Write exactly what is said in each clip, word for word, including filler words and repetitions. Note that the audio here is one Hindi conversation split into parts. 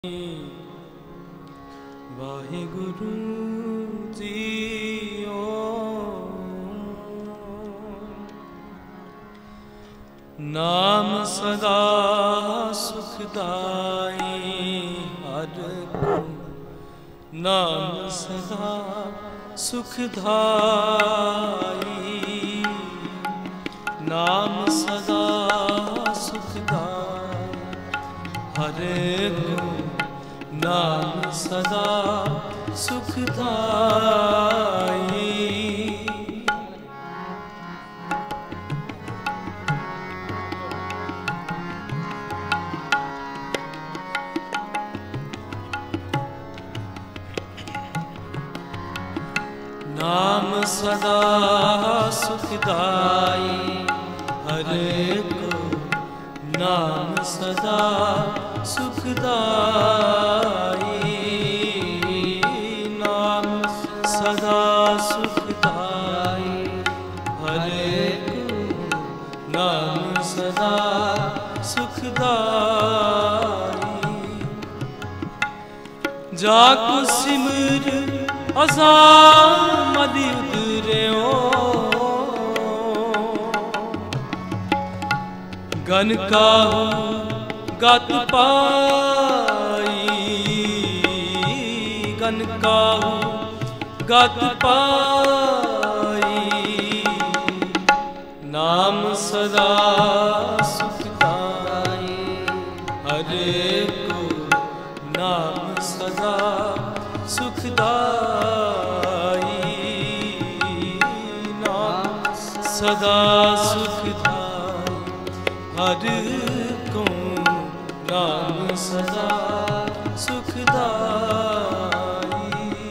वाहिगुरु जीओ नाम सदा सुखदाई हर को नाम सदा सुखदाई नाम सदा सुखदाई हर को नाम सदा सुखदाई। नाम सदा सुखदाई हर को नाम सदा सुखदाई नाम सदा सुखदाई हर को नाम सदा सुखदाई। जाको सिमर अज़ाम दी उतरियो गन काहू गत पाई गन काहू गत पाई नाम सदा सुखदाई हर को नाम सदा सुखदाई नाम सदा सुखदाई हर को नाम सदा सुखदाई।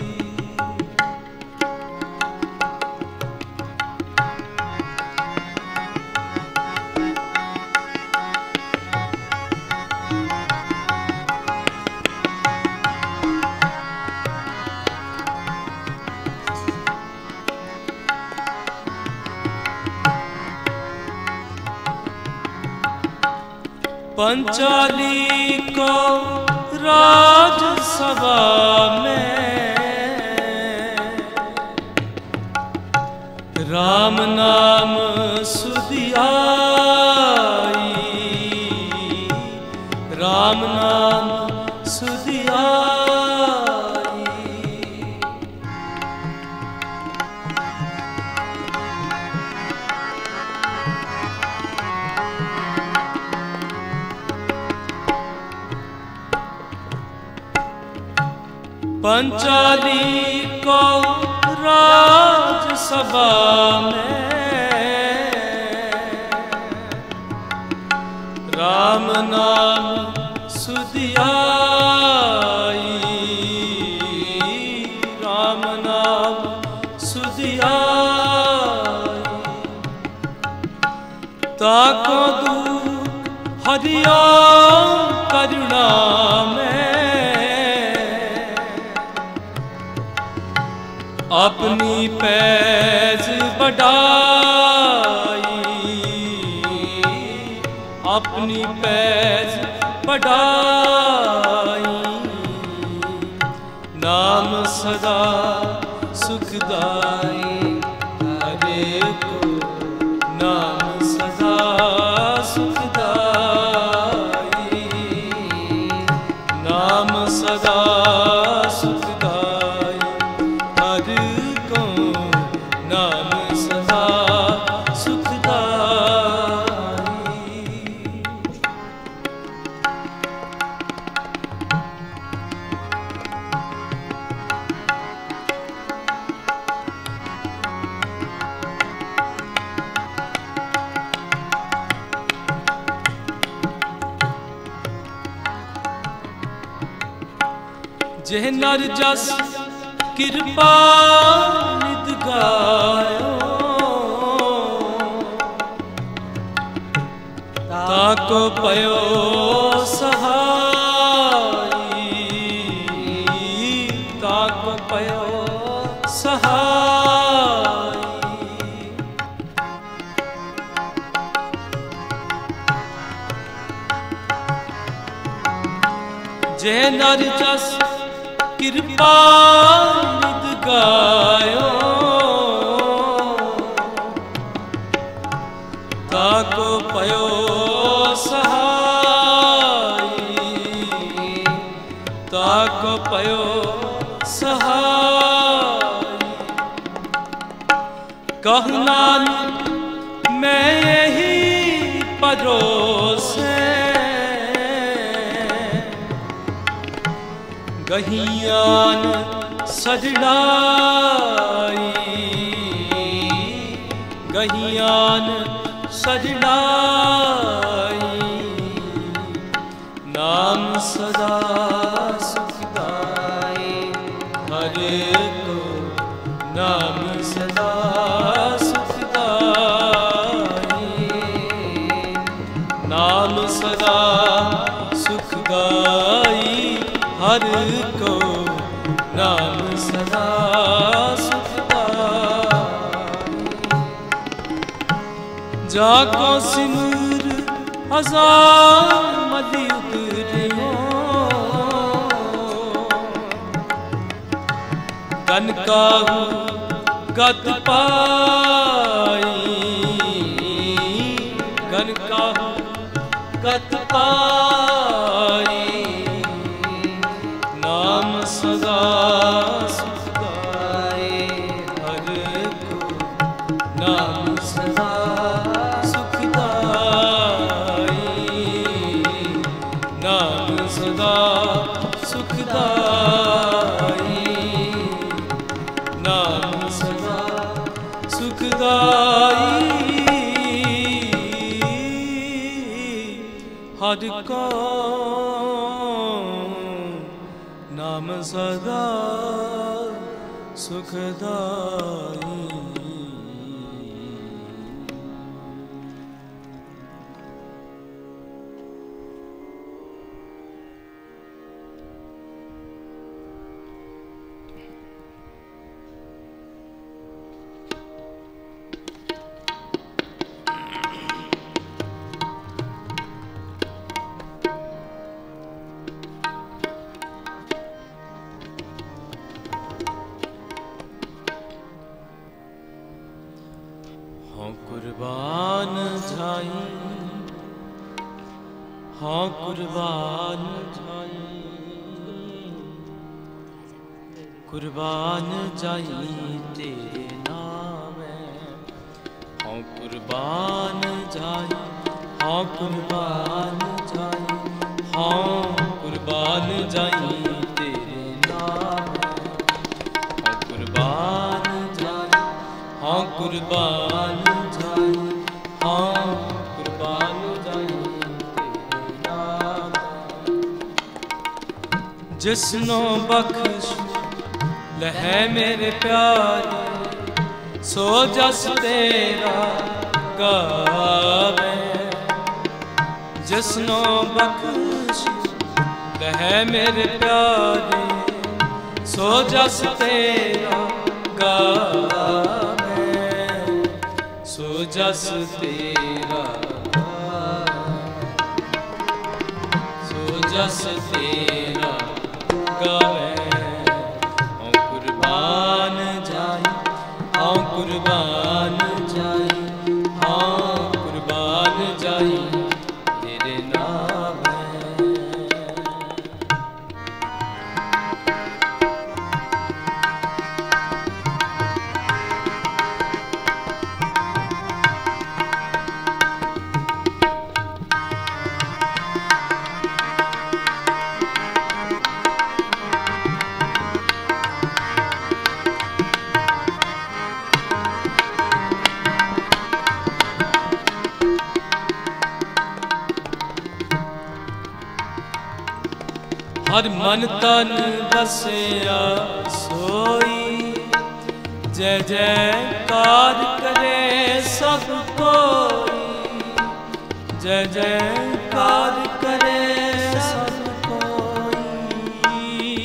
पंचाली को राजसभा में राम नाम सुधियाई राम नाम सुधियाई पंचाली को राजसभा में राम नाम सुधियाई राम नाम सुधियाई ताको दूत हरिया करुणा में अपनी पैज बढ़ाई अपनी पैज बढ़ाई नाम सदा सुखदाई हर को नाम सदा सुखदाई नाम सदा सुखदाई हर को नाम सदा सुखदाई। जे नर जस कृपा नित गायो ताको पयो सहाई ताको पयो सहाई जे नर जस कृपा निध गायो ताको पयो सहाय ताको पयो सहाय। कहु नानक मैं यही परोसे गहियान सजड़ाई गहियान सजड़ाई। नाम सदा सुखदाई हर को नाम सदा सुखदाई। नाम सदा सुखदाई हर को नाम सदा सुखदाई। जाको सिमर हजार मदि उतरियो गन काहू गत पाई गन काहू गत पाई। नाम सदा सुखदाई हर को नाम सदा नाम सदा सुखदाई नाम सदा सुखदाई। हर को नाम सदा सुखदाई। कुर्बान जाई हाँ कुर्बान जाई कुर्बान जाई तेरे नामे। हाँ कुर्बान जाई हाँ कुर्बान जाई हाँ कुर्बान जाई तेरे नामे। हाँ कुर्बान जाई हाँ कुर्बान हाँ कुर्बान जाई तेरे नाम। जिसनो बख्श लहे मेरे प्यारे सो जस तेरा गावे। जिसनो बख्श लहे मेरे प्यारे सो जस तेरा गावे। सो जस तेरा सो जस तेरा गावे। हाँ कुर्बान जाई हाँ कुर्बान जाई हाँ कुर्बान जाई तेरे नाम। हर मन तन बसिया सोई जय जयकार करे सब कोई। जय जयकार करे सब कोई।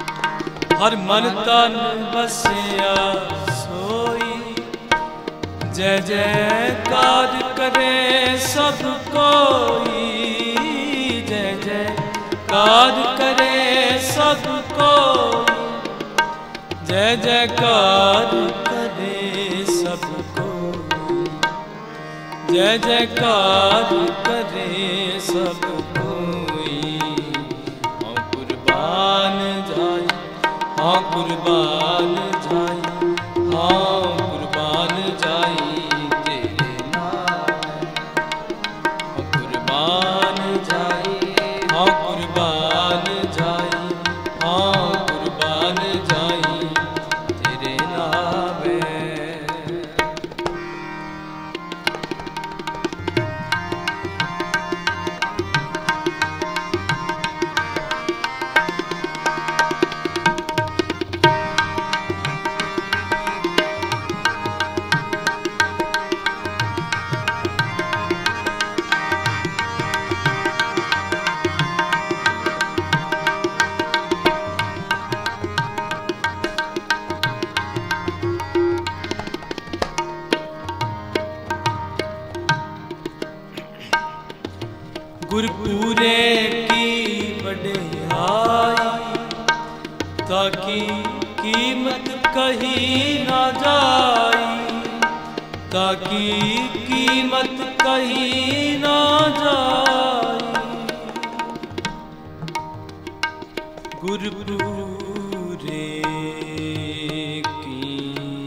हर मन तन बसिया सोई जय जयकार करे सब कोई, जय जयकार करे सब कोई, जय जयकार करे सब कोई, जय जयकार करे सब कोई। हाँ कुर्बान जाई, हाँ कुर्बान जाई, हाँ कुर्बान जाई तेरे नाम। हाँ कुर्बान जाई, हाँ कुर्बान जाई, हाँ कुर्बान जाई तेरे नाम। गुरपुरे की बढ़ाई ताकि कीमत कहीं ना जाई, ताकि कीमत कहीं ना जाई। गुरपुरे की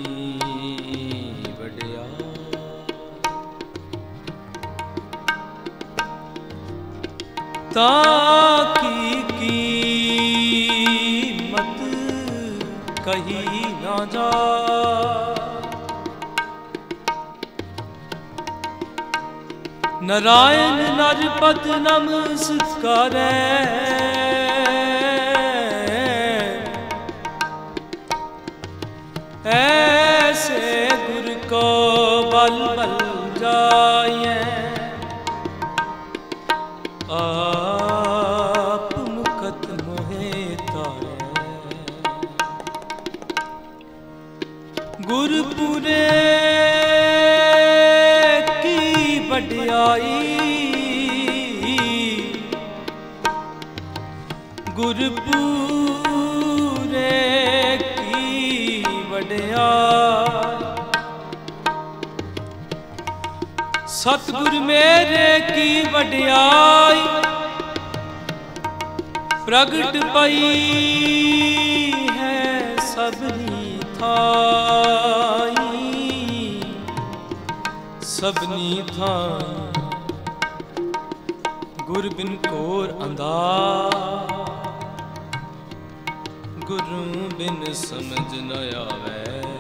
बढ़ाई ताकि कीमत कहीं ना जाए। नारायण नरपत नमस्कार, ऐसे गुरु को बल बल जाए। आप मुकत मोहे तारे, गुरपुरे की बढ़ाई, गुरपुरे की बढ़ाई। सतगुर मेरे की बढ़ाई प्रगट पई है सबनी थाई, सबनी थाई। गुर बिन कोर अंधार, गुरु बिन समझ न आवे।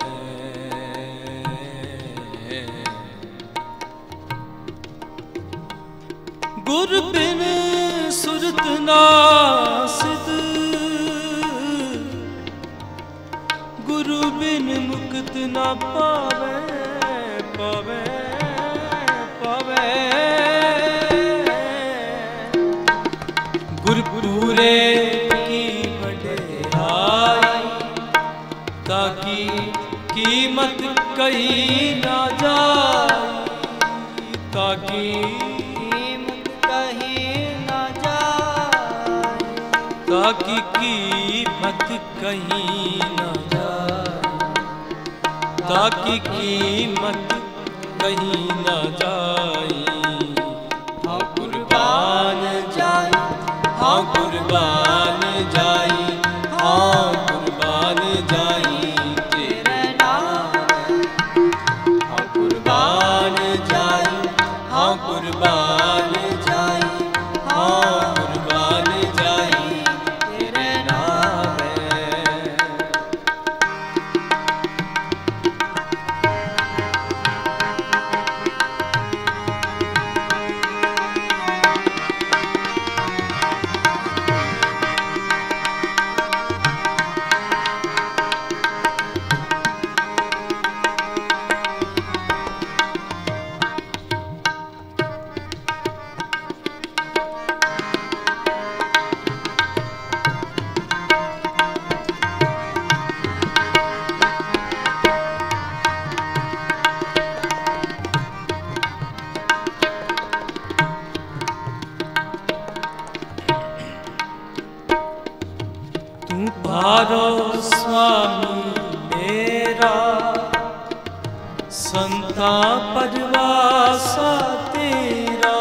गुर बिन सुरत नासिद, गुरु बिन मुक्त न पावे, पावे पावे। गुरपुरे की बढ़ाई ताकि कीमत कहीं ना जाए, ताकि ताकि कीमत कहीं ना जाए, ताकि कीमत कहीं ना जाए। हाँ कुर्बान जाई, हाँ कुर्बान जाई, हाँ कुर्बान जाई तेरे नाम। हाँ कुर्बान जाई, हाँ कुर्बान जाई, हाँ कुर्बान जाई तेरे नाम। संता परवासा तेरा,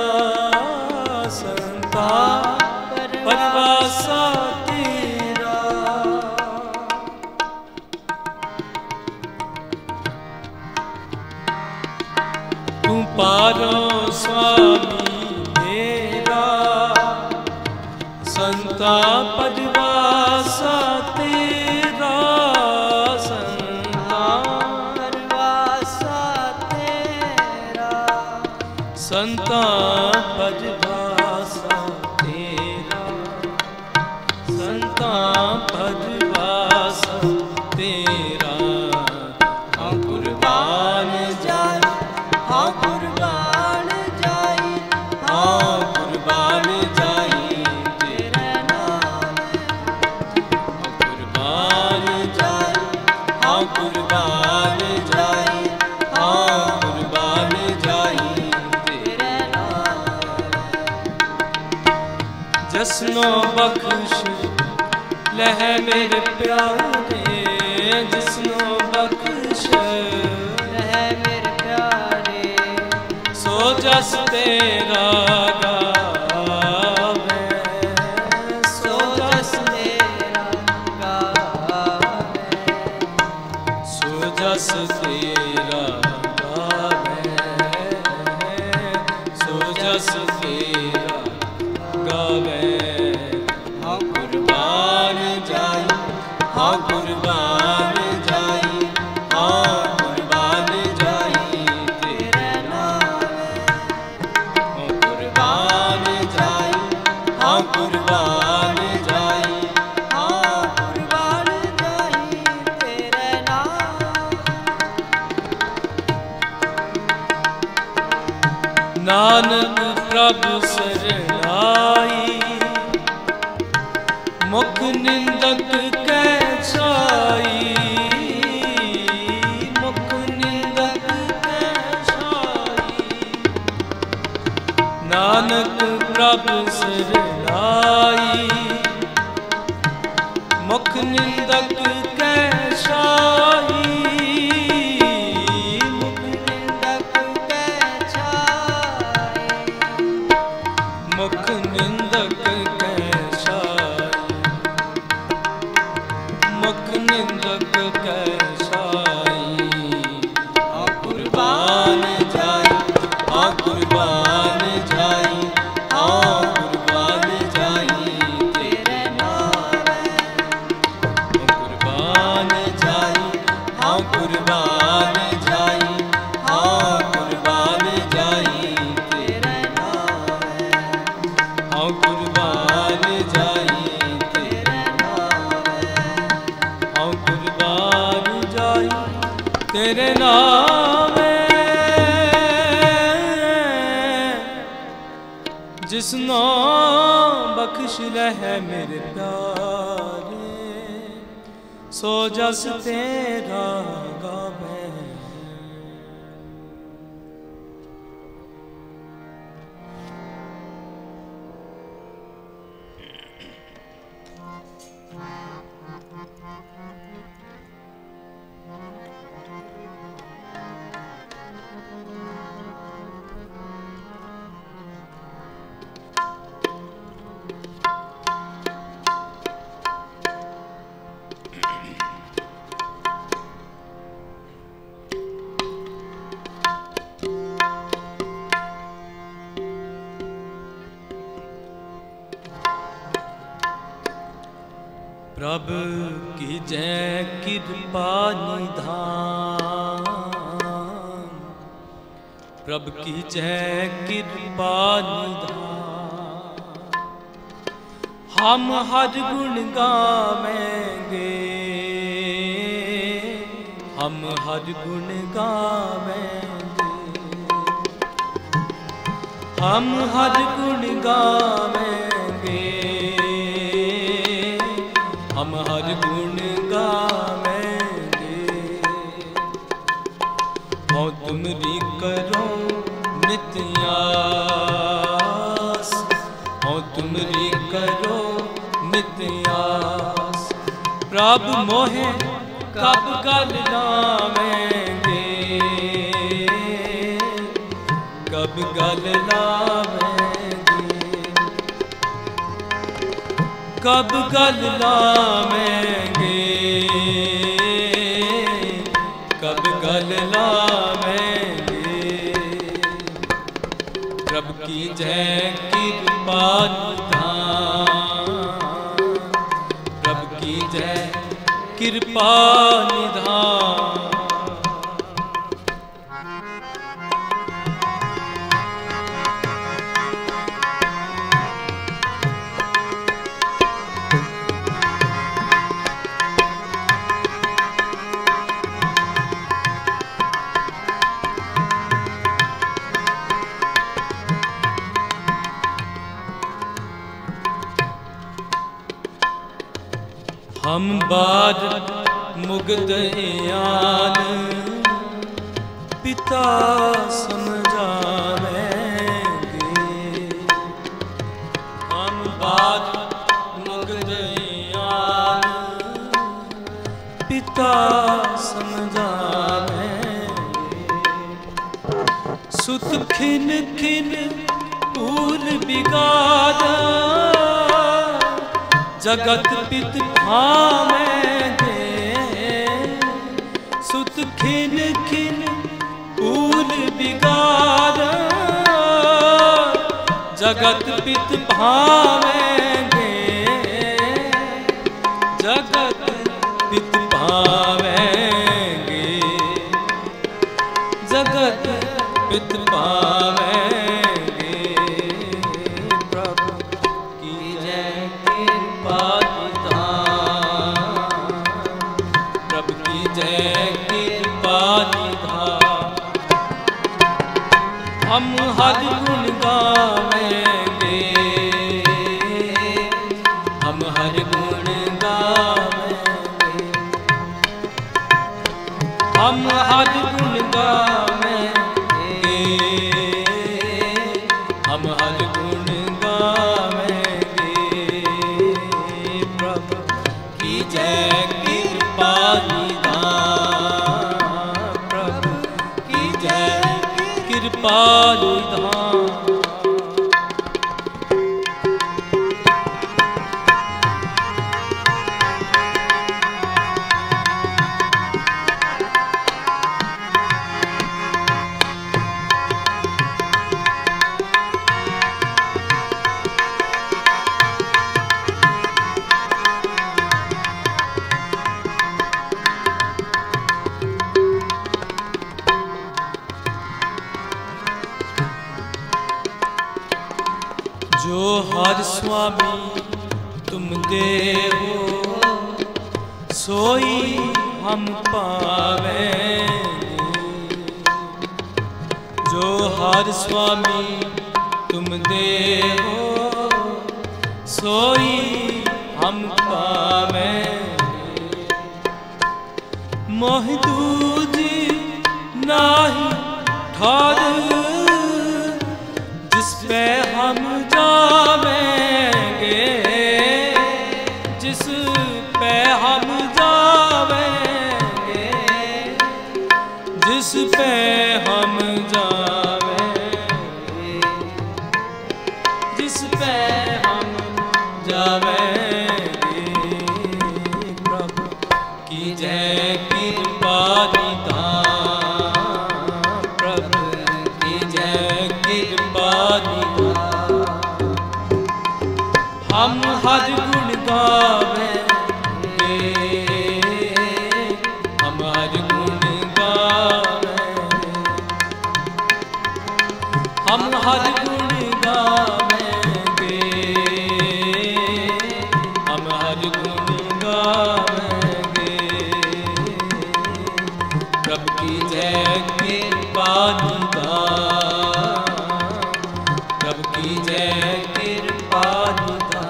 संता परवासा तेरा। तू पारो स्वामी मेरा, संता परवासा तेरा, संता परवासा तेरा, संता परवासा तेरा, संता परवासा तेरा। हाँ कुर्बान जाए, हाँ कुर्बान जाई, हाँ कुर्बान जाई तेरे नाम। हाँ कुर्बान जाए, हाँ कुर्बान जाई, हाँ कुर्बान जाई तेरे नाम। जसनो बख्श लह मेरे प्यारे, जिसनो बख्श है मेरे प्यारे, सो जस तेरा गावे, सो जस तेरा गावे, सो जस तेरा गावे, सो जस तेरा गावे। हाँ कुर्बान जाई, हाँ कुर्बान जाई, हाँ कुर्बान जाई तेरे नाम। हाँ कुर्बान जाई, हाँ कुर्बान जाई, हाँ कुर्बान जाई तेरे नाम। नानक प्रभु सरनाई, मुख निंदक कै छाई, मुख निंदक कै छाई। नानक प्रभु सरनाई, मुख निंदक कै छाई, मुख निंदक कै छाई, मुख निंदक कै छाई, मुख निंदक कै छाई। हाँ कुर्बान जाई, हाँ कुर्बान जाई, हाँ कुर्बान जाई तेरे नाम। हाँ कुर्बान जाई, हाँ कुर्बान जाई, हाँ कुर्बान जाई तेरे नाम। हाँ कुर्बान जाई तेरे नाम, हाँ कुर्बान जाई तेरे नाम। जिसनो बख्श रहे मेरे प्यारे, सो जस तेरा गावे। प्रभु की जय कृपा निधान, प्रभु की जय कृपा निधान। हम हर गुण गावेंगे, हम हर गुण गावेंगे, हम हर गुण गावेंगे, हम हर गुण गावेंगे। हो तुमरी करो नित्य आस, हो तुमरी करो नित्य आस। प्रभु मोहे कब गल लावेंगे, कब गल लावेंगे, कब गल लावेंगे, कब गल लावेंगे। प्रभु की जय कृपा निधान, प्रभु की जय कृपा निधान। हम बाद मुग्ध यान पिता समझावेंगे, हम बाद मुग्ध यान पिता समझावेंगे। सुत खिन खिन फूल बिगाड़ा, जगत पित भावेंगे। सुत खिन खिन फूल बिगाड़ा, जगत पित भावेंगे, जगत पित भावेंगे, जगत पित भावेंगे। प्रभु की जय कृपा निधान, प्रभु की जय कृपा निधान। हम हर गुण गावेंगे, हम हर गुण गावेंगे, हम हर गुण गावेंगे, हम हर गुण गावेंगे। प्रभु की जय कृपा निधान, प्रभु की जय कृपा निधान। जो हर स्वामी तुम देहो, सोई हम पावेंगे। जो हर स्वामी तुम देहो, सोई हम पावेंगे। मोहि दूजी नाही ठार, जिस पे हम जावेंगे, जिस पे हम जावेंगे, जिस पे हम जावेंगे, जिस पे हम जावेंगे। प्रभु की जय कृपा निधान, प्रभु की जय कृपा निधान। हम हर गुण गावेंगे, हम हर गुण गावेंगे, हम हर गुण गावेंगे, हम हर गुण गावेंगे। प्रभु की जय कृपा निधान, प्रभु की जय कृपा निधान।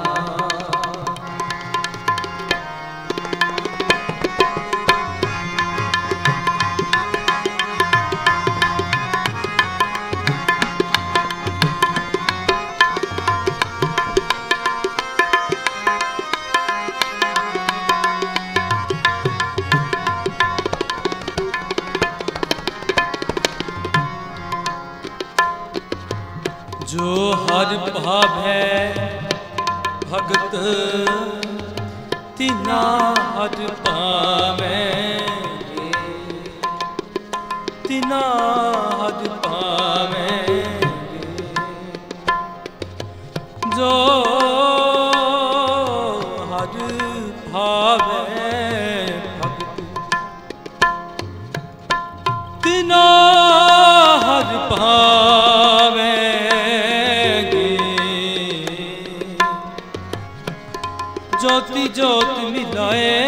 जो हर भावै भगत तिना हर पावेंगे, तिना हर पावेंगे। जो हर भावै भगत तिना हर पावेंगे। ज्योति ज्योत मिलाए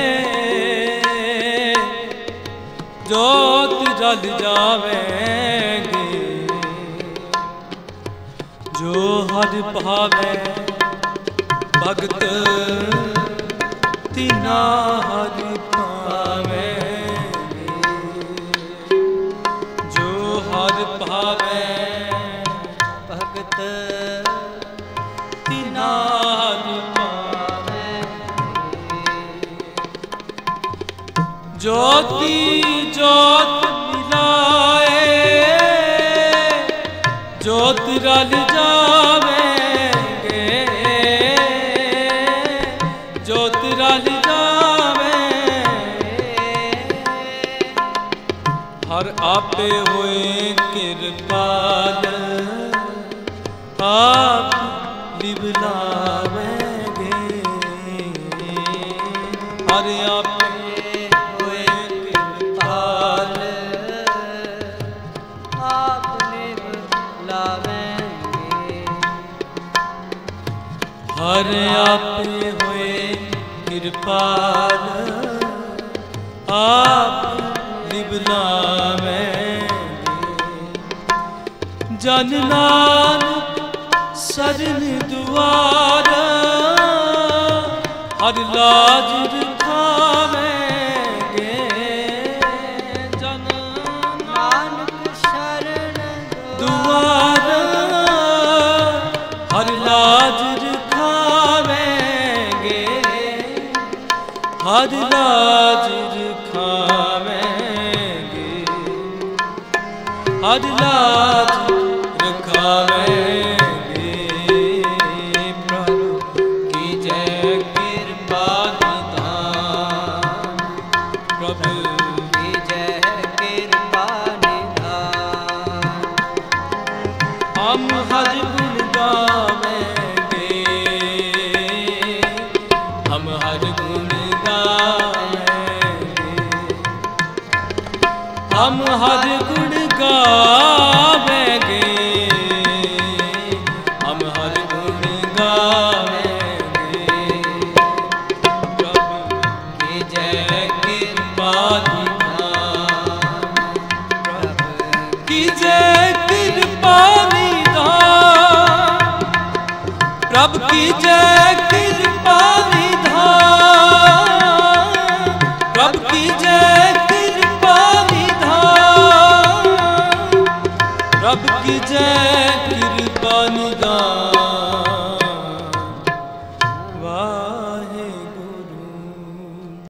ज्योत जल जावेंगे। जो हर भावै भगत तिना हर पावेंगे। जो हर भावै भगत तिना हर ज्योति ज्योत मिलाए ज्योत रल जावेंगे। ज्योत रल जावेंगे। हर आपे होए कृपाल आप लिबलावेंगे। हर आपे हर आपे होए कृपाल आप लिबलावेंगे। जन नानक सरन दुआरा हर लाज रखावेंगे। जन नानक शरण दुआरा हर लाज हर लाज रखावेंगे। हर लाज रखावेंगे। प्रभु की जय कृपा निधान। प्रभु की जय कृपा निधान। हम हर गुण गावेंगे। हम हर गुण हम हर गुण गावेंगे। हम हर गुण गावेंगे। प्रभु की जय कृपा निधान। प्रभु की जय कृपा निधान। प्रभु की जय कृपा निधान। प्रभु की जय प्रभु की जय।